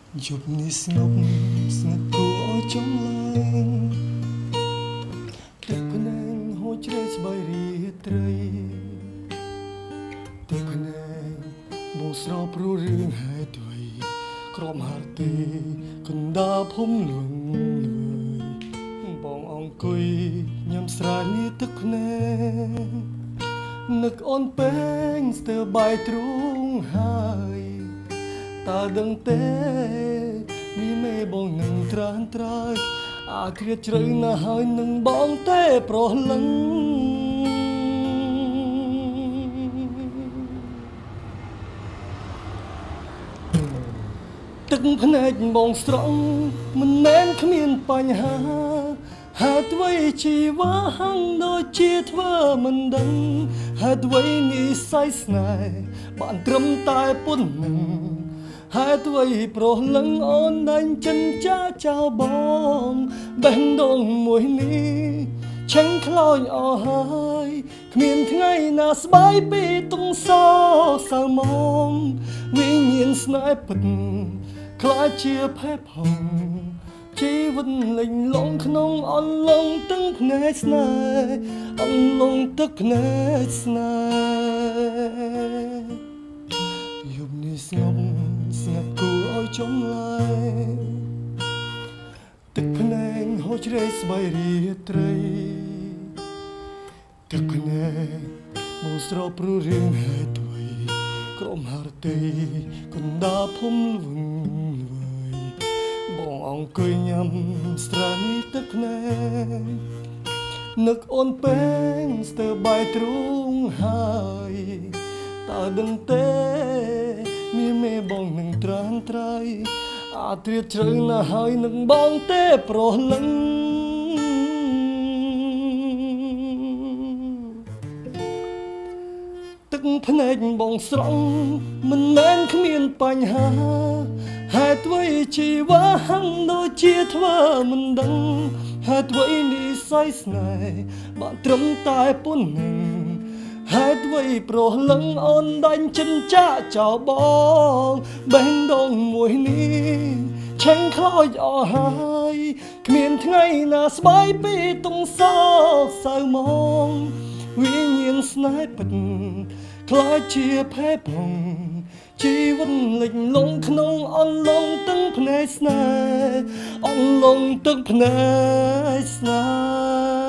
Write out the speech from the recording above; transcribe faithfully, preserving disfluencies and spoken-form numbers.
យប់នេះស្ងប់ស្ងាត់គួរឲ្យចង់ឡើងទឹកភ្នែកហូរជ្រៅស្បែករាត្រីទឹកភ្នែកបងស្រោព្រោះរឿងហេតុអ្វីក្រមហាទីកណ្ដាលភូមិលួងលួយបងអង្គុយញ៉ាំស្រាលាទឹកភ្នែកនឹកអូនពេញស្ទើរបាយទ្រូងហើយតើដឹងទេនេះមេបងនឹងត្រានត្រើយអាឃ្លាតជ្រៅណាស់ហើយនឹងបងទេប្រលឹងទឹកភ្នែកបងស្រង់មិនមែនគ្មានបញ្ហាហេតុអ្វីជីវ៉ាហាំងដូចជាធ្វើមិនដឹងហេតុអ្វីនិស្ស័យស្នេហ៍បានត្រឹមតែប៉ុណ្្នឹងហេតុអ្វីប្រលឹងអូនដាញ់ចិនចាចោលបងបេះដូងមួយនេះឆេងខ្លោចអស់ហើយគ្មានថ្ងៃណាស្បាយពីទងសោសៅមកវិញ្ញាណស្នេហ៍ពិតខ្លាចជាផែផងជីវិតលេងលងក្នុងអន្លង់ទឹកភ្នែកស្នេហ៍អន្លង់ទឹកភ្នែកស្នេហ៍យប់នេះស្ងប់ស្ងាត់គួរឲ្យចំឡាយទឹកភ្នែកហូរជ្រៅស្បែករាត្រីទឹកភ្នែកបងស្រោព្រោះរឿងហេតុអ្វីក្រមហារតីកណ្ដាលភូមិលួងលួយបងអង្គុយញ៉ាំស្រានីទឹកភ្នែកនឹកអូនពេញស្ទើរបាយទ្រូងហើយតើដឹងទេមានមេបងនឹងត្រានត្រើយអាត្រៀតជ្រៅណាស់ហើយនឹងបងទេប្រលឹងទឹកភ្នែកបងស្រង់មិនមែនគ្មានបញ្ហាហេតុអ្វីជីវ៉ាហាំងដូចជាធ្វើមិនដឹងហេតុអ្វីនិស្ស័យស្នេហ៍បានត្រឹមតែប៉ុណ្្នឹងហេតុអ្វីប្រលឹងអូនដាញ់ចិនចាចោលបងបេះដូងមួយនេះឆេងខ្លោចអស់ហើយគ្មានថ្ងៃណាស្បាយពីទងសោសៅមកវិញ្ញាណស្នេហ៍ពិតខ្លាចជាផែផងជីវិតលេចលងក្នុងអន្លង់ទឹកភ្នែកស្នេហ៍អន្លង់ទឹកភ្នែកស្នេហ៍